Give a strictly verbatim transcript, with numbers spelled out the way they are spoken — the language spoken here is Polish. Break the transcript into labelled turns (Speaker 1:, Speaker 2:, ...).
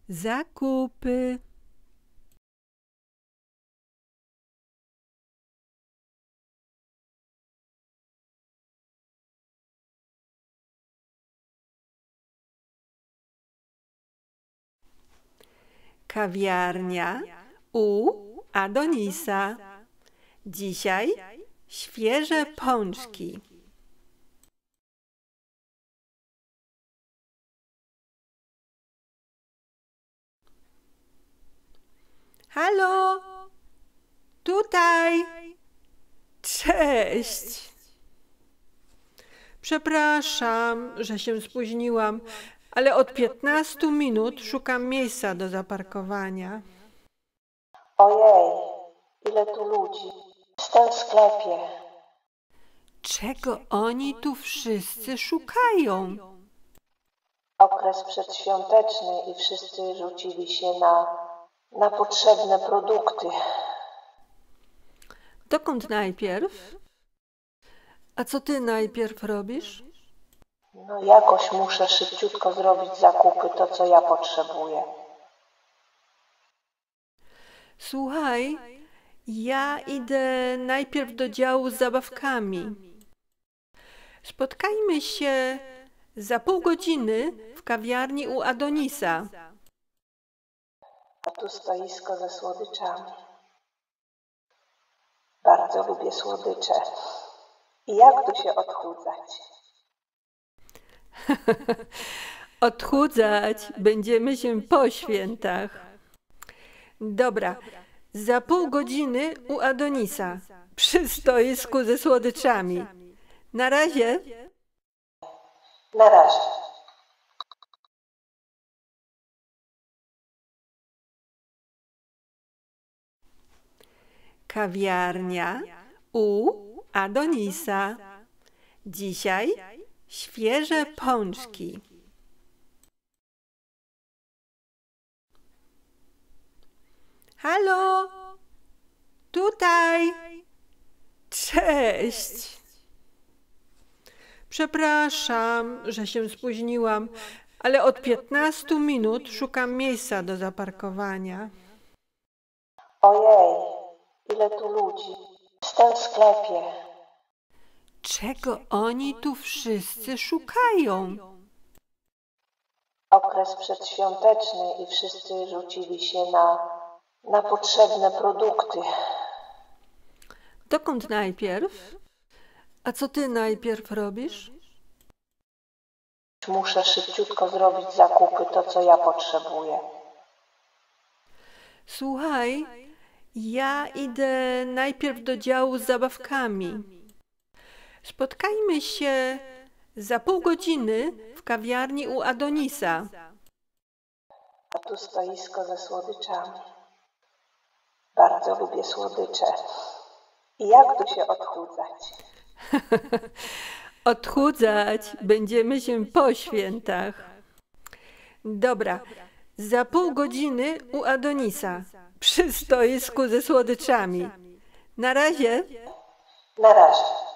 Speaker 1: Zakupy. Kawiarnia u Adonisa. Dzisiaj świeże pączki. Halo? Tutaj. Cześć. Przepraszam, że się spóźniłam, ale od piętnastu minut szukam miejsca do zaparkowania.
Speaker 2: Ojej, ile tu ludzi. Jestem w sklepie.
Speaker 1: Czego oni tu wszyscy szukają?
Speaker 2: Okres przedświąteczny i wszyscy rzucili się na, na potrzebne produkty.
Speaker 1: Dokąd najpierw? A co ty najpierw robisz?
Speaker 2: No jakoś muszę szybciutko zrobić zakupy, to co ja potrzebuję.
Speaker 1: Słuchaj, ja idę najpierw do działu z zabawkami. Spotkajmy się za pół godziny w kawiarni u Adonisa.
Speaker 2: A tu stoisko ze słodyczami. Bardzo lubię słodycze. I jak tu się odchudzać?
Speaker 1: Odchudzać będziemy się po świętach. Dobra, za pół godziny u Adonisa, przy stoisku ze słodyczami. Na razie.
Speaker 2: Na razie.
Speaker 1: Kawiarnia u Adonisa. Dzisiaj świeże pączki. Halo? Tutaj. Cześć. Przepraszam, że się spóźniłam, ale od piętnastu minut szukam miejsca do zaparkowania.
Speaker 2: Ojej, ile tu ludzi. Jestem w sklepie.
Speaker 1: Czego oni tu wszyscy szukają?
Speaker 2: Okres przedświąteczny i wszyscy rzucili się na, na potrzebne produkty.
Speaker 1: Dokąd najpierw? A co ty najpierw robisz?
Speaker 2: Muszę szybciutko zrobić zakupy, to co ja potrzebuję.
Speaker 1: Słuchaj, ja idę najpierw do działu z zabawkami. Spotkajmy się za pół godziny w kawiarni u Adonisa.
Speaker 2: A tu stoisko ze słodyczami. Bardzo lubię słodycze. I jak tu się odchudzać?
Speaker 1: Odchudzać będziemy się po świętach. Dobra, za pół godziny u Adonisa, przy stoisku ze słodyczami. Na razie.
Speaker 2: Na razie.